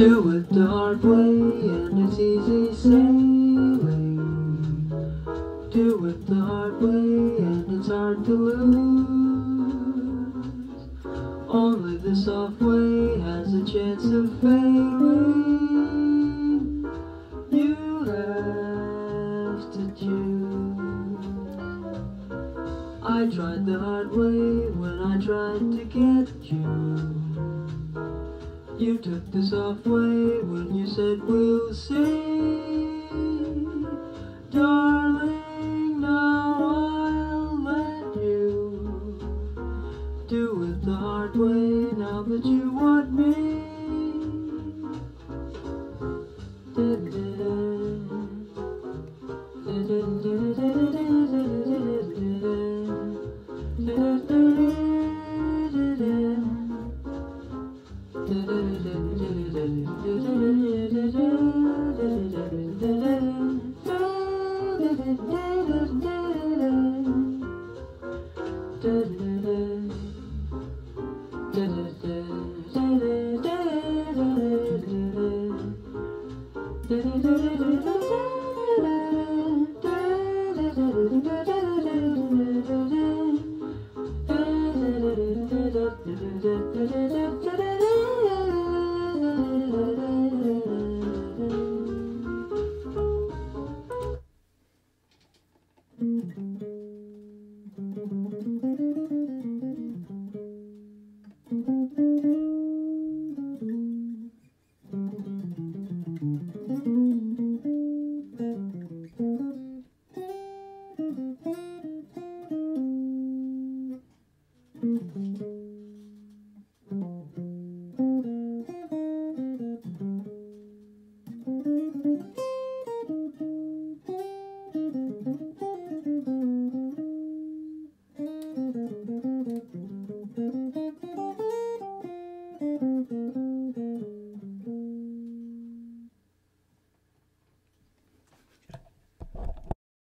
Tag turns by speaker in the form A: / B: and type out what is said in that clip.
A: Do it the hard way and it's easy sailing. Do it the hard way and it's hard to lose. Only the soft way has a chance of failing. You have to choose. I tried the hard way when I tried to get you. You took the soft way when you said we'll see. Darling, now I'll let you do it the hard way now that you want me.
B: Mm-hmm.